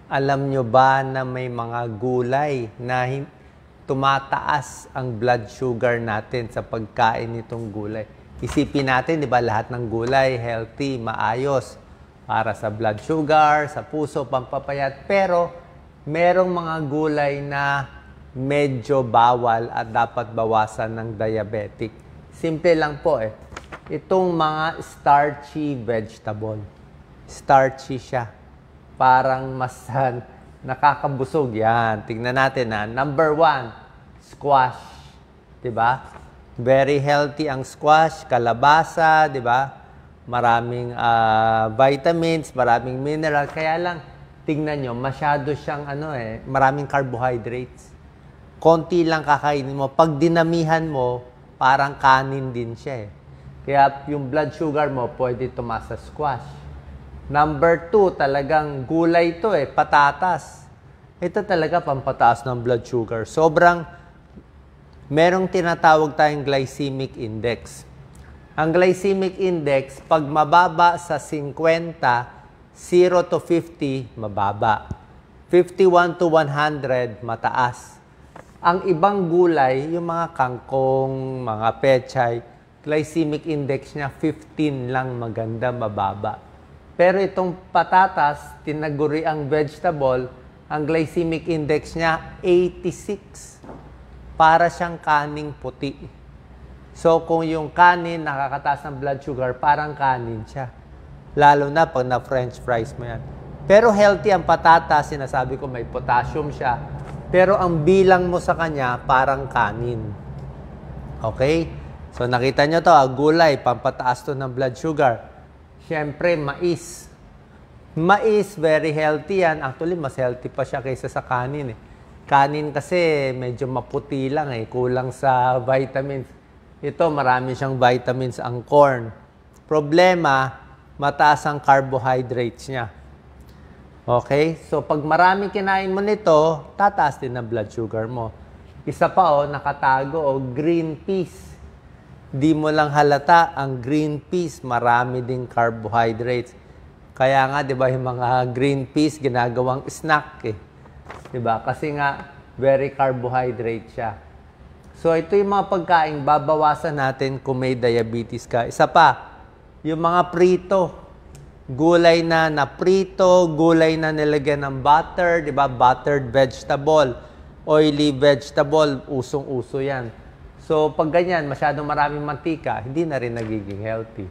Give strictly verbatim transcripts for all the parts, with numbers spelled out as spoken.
Alam nyo ba na may mga gulay na tumataas ang blood sugar natin sa pagkain nitong gulay? Isipin natin, di ba, lahat ng gulay, healthy, maayos, para sa blood sugar, sa puso, pampapayat. Pero, merong mga gulay na medyo bawal at dapat bawasan ng diabetic. Simple lang po eh. Itong mga starchy vegetable. Starchy siya. Parang mas uh, nakakabusog. Yan. Tingnan natin ha. Number one, squash. Diba? Very healthy ang squash. Kalabasa. Diba? Maraming uh, vitamins, maraming mineral. Kaya lang, tingnan nyo, masyado siyang ano eh, maraming carbohydrates. Konti lang kakainin mo. Pag dinamihan mo, parang kanin din siya eh. Kaya yung blood sugar mo, pwede tumaas sa squash. Number two, talagang gulay to eh, patatas. Ito talaga pampataas ng blood sugar. Sobrang, merong tinatawag tayong glycemic index. Ang glycemic index, pag mababa sa fifty, zero to fifty, mababa. fifty-one to one hundred, mataas. Ang ibang gulay, yung mga kangkong, mga pechay, glycemic index niya fifteen lang, maganda, mababa. Pero itong patatas, tinaguri ang vegetable, ang glycemic index niya eighty-six. Para siyang kaning puti. So kung yung kanin nakakataas ng blood sugar, parang kanin siya. Lalo na pag na french fries mo yan. Pero healthy ang patatas, sinasabi ko may potassium siya. Pero ang bilang mo sa kanya, parang kanin. Okay? So nakita nyo to, gulay, pampataas to ng blood sugar. Siyempre, mais. Mais, very healthy yan. Actually, mas healthy pa siya kaysa sa kanin eh. Kanin kasi medyo maputi lang eh, kulang sa vitamins. Ito, marami siyang vitamins ang corn. Problema, mataas ang carbohydrates niya. Okay? So, pag marami kinain mo nito, tataas din ang blood sugar mo. Isa pa oh, nakatago oh, green peas. Di mo lang halata, ang green peas, marami ding carbohydrates. Kaya nga, di ba, yung mga green peas, ginagawang snack eh. Di ba? Kasi nga, very carbohydrate siya. So, ito yung mga pagkain, babawasan natin kung may diabetes ka. Isa pa, yung mga prito. Gulay na naprito, gulay na nilagyan ng butter, di ba? Buttered vegetable, oily vegetable, usong-uso yan. So, pag ganyan, masyadong maraming mantika, hindi na rin nagiging healthy.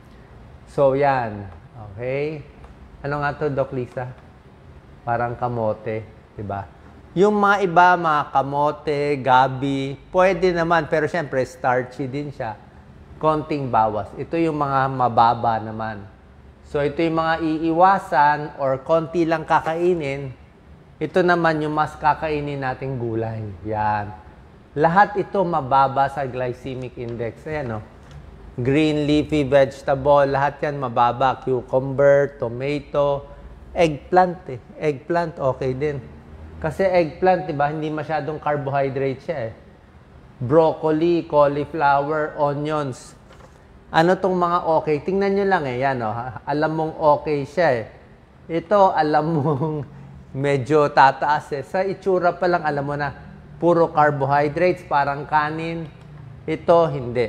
So, yan. Okay? Ano nga to, Doc Lisa? Parang kamote, di ba? Yung mga iba, mga kamote, gabi, pwede naman, pero syempre, starchy din siya. Konting bawas. Ito yung mga mababa naman. So, ito yung mga iiwasan or konti lang kakainin. Ito naman yung mas kakainin nating gulay. Yan. Lahat ito mababa sa glycemic index. Ayan o. Green leafy vegetable, lahat yan mababa. Cucumber, tomato, eggplant eh. Eggplant, okay din. Kasi eggplant, diba, hindi masyadong carbohydrate siya eh. Broccoli, cauliflower, onions. Ano tong mga okay? Tingnan nyo lang eh. Yan o. Alam mong okay siya eh. Ito, alam mong medyo tataas eh. Sa itsura pa lang, alam mo na, puro carbohydrates, parang kanin. Ito, hindi.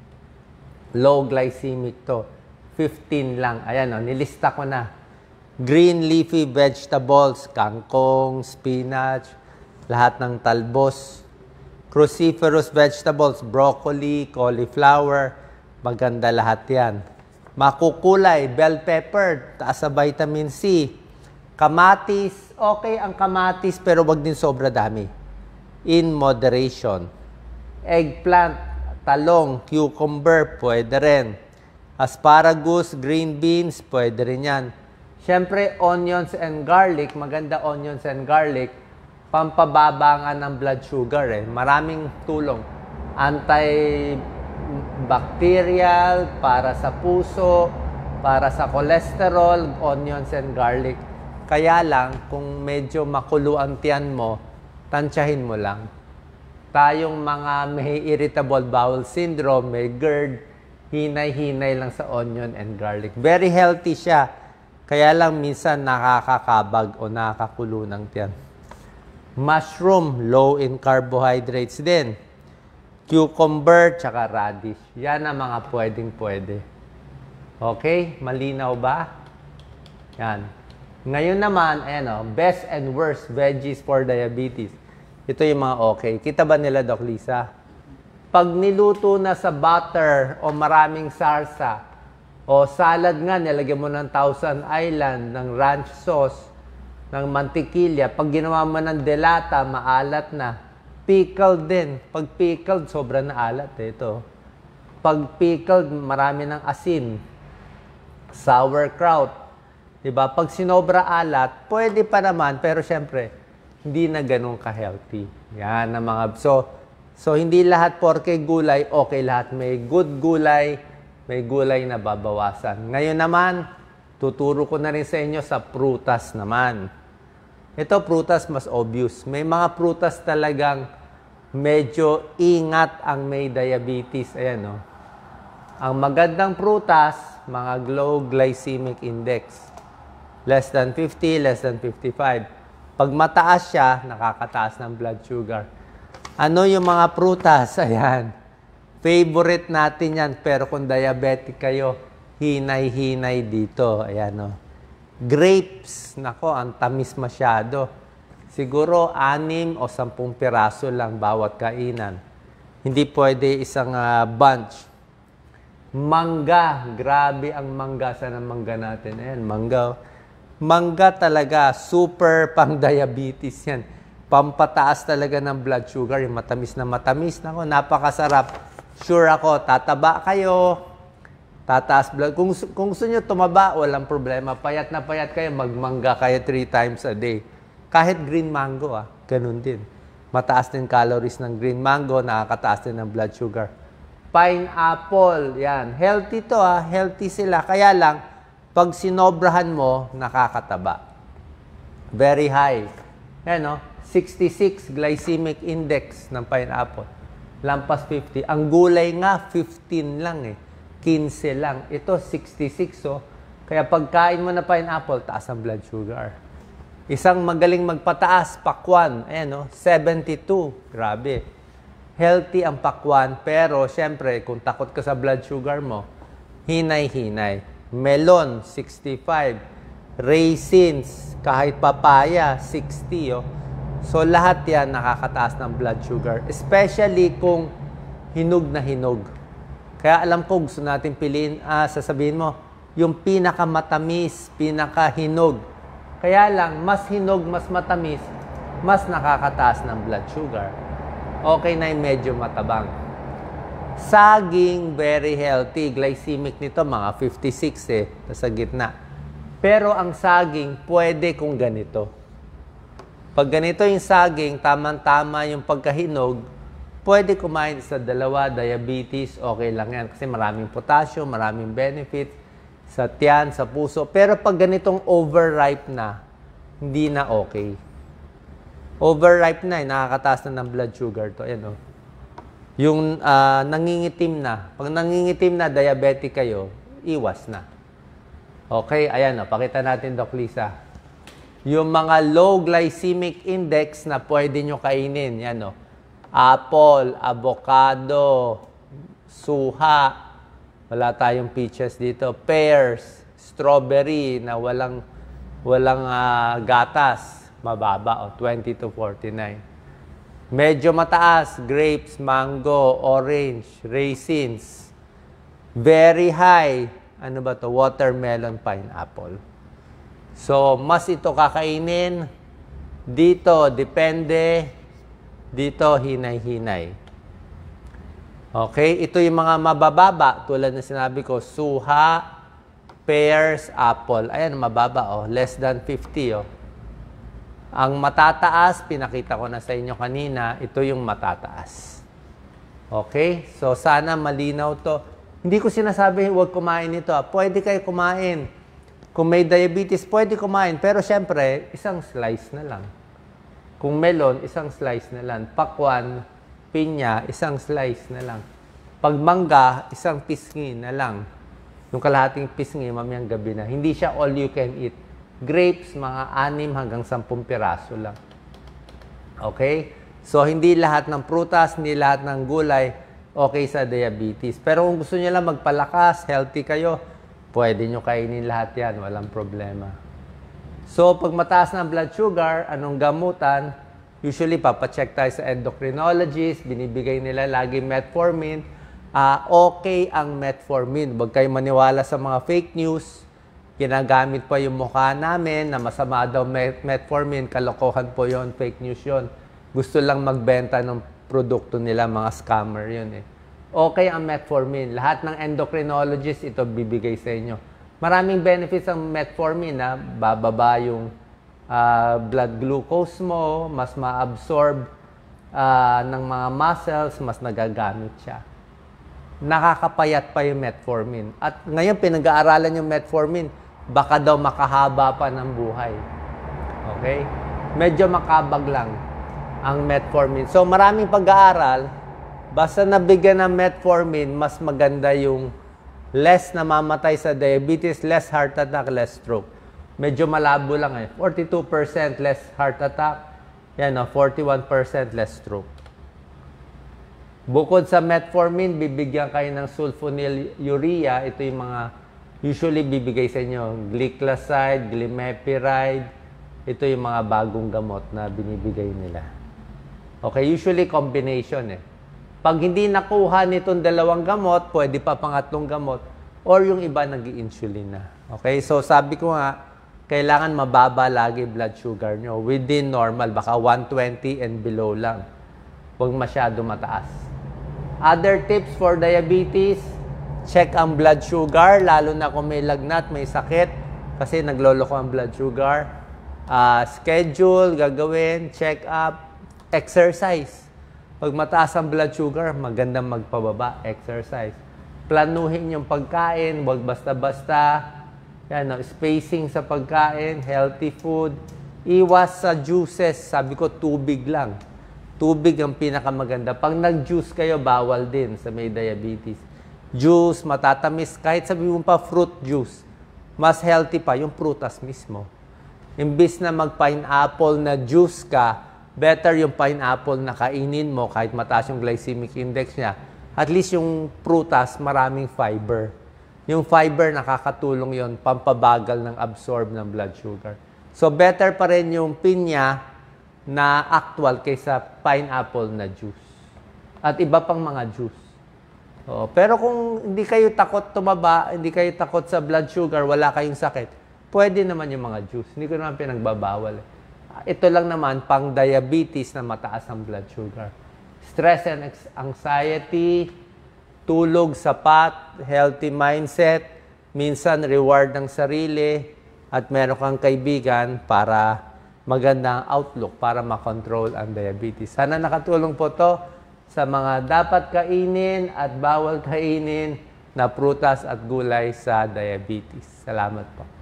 Low glycemic to. fifteen lang. Ayan o, nilista ko na. Green leafy vegetables, kangkong, spinach, lahat ng talbos. Cruciferous vegetables, broccoli, cauliflower, maganda lahat yan. Makukulay, bell pepper, taas sa vitamin C. Kamatis, okay ang kamatis, pero wag din sobra dami. In moderation. Eggplant, talong, cucumber, pwede rin. Asparagus, green beans, pwede rin yan. Siyempre, onions and garlic, maganda onions and garlic, pampababa nga ng blood sugar eh. Maraming tulong. Antibacterial, para sa puso, para sa cholesterol, onions and garlic. Kaya lang, kung medyo makulo ang tiyan mo, tansyahin mo lang. Tayong mga may irritable bowel syndrome, may GERD, hinay-hinay lang sa onion and garlic. Very healthy siya. Kaya lang minsan nakakakabag o nakakakulo ng tiyan. Mushroom, low in carbohydrates din. Cucumber, tsaka radish. Yan ang mga pwedeng-pwede. Okay? Malinaw ba? Yan. Ngayon naman, ayan o, best and worst veggies for diabetes. Ito yung mga okay. Kita ba nila, Doc Lisa? Pag niluto na sa butter o maraming sarsa, o salad nga, nilagyan mo ng Thousand Island, ng ranch sauce, ng mantikilya. Pag ginawa mo ng delata, maalat na. Pickled din. Pag pickled, sobrang na alat. Eh, ito. Pag pickled, marami ng asin. Sauerkraut. Diba? Pag sinobra alat, pwede pa naman, pero syempre, hindi na ganun ka-healthy. Yan ang mga... So, so, hindi lahat porke gulay, okay lahat. May good gulay, may gulay na babawasan. Ngayon naman, tuturo ko na rin sa inyo sa prutas naman. Ito, prutas mas obvious. May mga prutas talagang medyo ingat ang may diabetes. Ayan, no? Ang magandang prutas, mga low glycemic index. Less than fifty, less than fifty-five. Pag mataas siya, nakakataas ng blood sugar. Ano yung mga prutas? Ayan. Favorite natin yan. Pero kung diabetic kayo, hinay-hinay dito. Ayan, no? Grapes. Nako, ang tamis masyado. Siguro, anim o sampung piraso lang bawat kainan. Hindi pwede isang uh, bunch. Mangga. Grabe ang mangga. Saan ang mangga natin? Ayan, mangga. Mangga talaga, super pang-diabetes yan. Pampataas talaga ng blood sugar, yung matamis na matamis. Nako, napakasarap. Sure ako, tataba kayo, tataas blood. Kung, kung gusto nyo tumaba, walang problema. Payat na payat kayo, magmangga kayo three times a day. Kahit green mango, ah, ganun din. Mataas din calories ng green mango, nakakataas din ng blood sugar. Pineapple, yan. Healthy to, ah. Healthy sila. Kaya lang, pag sinobrahan mo, nakakataba. Very high. Yan, no? sixty-six glycemic index ng pineapple. Lampas fifty. Ang gulay nga, fifteen lang eh. fifteen lang. Ito, sixty-six, oh. Kaya pagkain mo na pineapple, taas ang blood sugar. Isang magaling magpataas, pakwan. Ayan, no? seventy-two. Grabe. Healthy ang pakwan, pero syempre, kung takot ka sa blood sugar mo, hinay-hinay. Melon, sixty-five. Raisins, kahit papaya, sixty. Oh. So, lahat yan nakakataas ng blood sugar. Especially kung hinog na hinog. Kaya alam ko, gusto natin piliin, ah, sasabihin mo, yung pinakamatamis, pinakahinog. Kaya lang, mas hinog, mas matamis, mas nakakataas ng blood sugar. Okay na yung medyo matabang. Saging, very healthy. Glycemic nito, mga fifty-six eh. Sa gitna. Pero ang saging, pwede kung ganito. Pag ganito yung saging, tamang-tama yung pagkahinog, pwede kumain sa dalawa, diabetes, okay lang yan. Kasi maraming potassium, maraming benefits sa tiyan, sa puso. Pero pag ganitong overripe na, hindi na okay. Overripe na, eh, nakakataas na ng blood sugar to. Ayan, oh. Yung uh, nangingitim na. Pag nangingitim na, diabetic kayo, iwas na. Okay, ayan o. Pakita natin, Doc Lisa. Yung mga low glycemic index na pwede nyo kainin. Yan o. Apple, avocado, suha. Wala tayong peaches dito. Pears, strawberry na walang, walang uh, gatas. Mababa o. twenty to forty-nine. Medyo mataas, grapes, mango, orange, raisins. Very high, ano ba to? Watermelon, pineapple. So, mas ito kakainin. Dito, depende. Dito, hinay-hinay. Okay? Ito yung mga mabababa. Tulad na sinabi ko, suha, pears, apple. Ayan, mababa, oh. Less than fifty, oh. Ang matataas, pinakita ko na sa inyo kanina, ito yung matataas. Okay? So, sana malinaw to. Hindi ko sinasabi, huwag kumain ito. Pwede kayo kumain. Kung may diabetes, pwede kumain. Pero syempre, isang slice na lang. Kung melon, isang slice na lang. Pakwan, pinya, isang slice na lang. Pag mangga, isang pisngi na lang. Yung kalahating pisngi, mamayang gabi na. Hindi siya all you can eat. Grapes, mga anim hanggang sampung piraso lang. Okay? So, hindi lahat ng prutas, hindi lahat ng gulay, okay sa diabetes. Pero kung gusto niyo lang magpalakas, healthy kayo, pwede nyo kainin lahat yan. Walang problema. So, pag mataas ng blood sugar, anong gamutan? Usually, papacheck tayo sa endocrinologist. Binibigay nila lagi metformin. Uh, okay ang metformin. Huwag kayo maniwala sa mga fake news. Ginagamit pa yung mukha namin na masama daw met metformin. Kalokohan po yon, fake news yon. Gusto lang magbenta ng produkto nila, mga scammer yun eh. Okay ang metformin. Lahat ng endocrinologist ito bibigay sa inyo. Maraming benefits ang metformin na bababa yung uh, blood glucose mo, mas ma-absorb uh, ng mga muscles, mas nagagamit siya. Nakakapayat pa yung metformin. At ngayon pinag-aaralan yung metformin, baka daw makahaba pa ng buhay. Okay? Medyo makabag lang ang metformin. So maraming pag-aaral, basta nabigyan ng metformin, mas maganda yung less na mamatay sa diabetes, less heart attack, less stroke. Medyo malabo lang eh. forty-two percent less heart attack, yan o, forty-one percent less stroke. Bukod sa metformin, bibigyan kayo ng sulfonylurea. Ito yung mga usually bibigay sa inyo. Gliclazide, glimepiride. Ito yung mga bagong gamot na binibigay nila. Okay, usually combination eh. Pag hindi nakuha nitong dalawang gamot, pwede pa pangatlong gamot or yung iba nag-i-insulin na. Okay? So sabi ko nga, kailangan mababa lagi blood sugar nyo. Within normal, baka one twenty and below lang. Huwag masyado mataas. Other tips for diabetes, check ang blood sugar, lalo na kung may lagnat, may sakit, kasi nagloloko ang blood sugar. Uh, schedule, gagawin, check up, exercise. Pag mataas ang blood sugar, magandang magpababa, exercise. Planuhin yung pagkain, huwag basta-basta. Yan, no? Spacing sa pagkain, healthy food. Iwas sa juices, sabi ko tubig lang. Tubig ang pinakamaganda. Pag nag-juice kayo, bawal din sa may diabetes. Juice, matatamis, kahit sabi mo pa fruit juice, mas healthy pa yung prutas mismo. Imbis na mag-pineapple na juice ka, better yung pineapple na kainin mo kahit mataas yung glycemic index niya. At least yung prutas, maraming fiber. Yung fiber, nakakatulong yon pampabagal ng absorb ng blood sugar. So, better pa rin yung pinya na actual kaysa pineapple na juice. At iba pang mga juice. Oh, pero kung hindi kayo takot tumaba, hindi kayo takot sa blood sugar, wala kayong sakit, pwede naman yung mga juice. Hindi ko naman pinagbabawal eh. Ito lang naman, pang diabetes na mataas ang blood sugar. Stress and anxiety, tulog sapat, healthy mindset, minsan reward ng sarili, at meron kang kaibigan para magandang outlook para makontrol ang diabetes. Sana nakatulong po to sa mga dapat kainin at bawal kainin na prutas at gulay sa diabetes. Salamat po.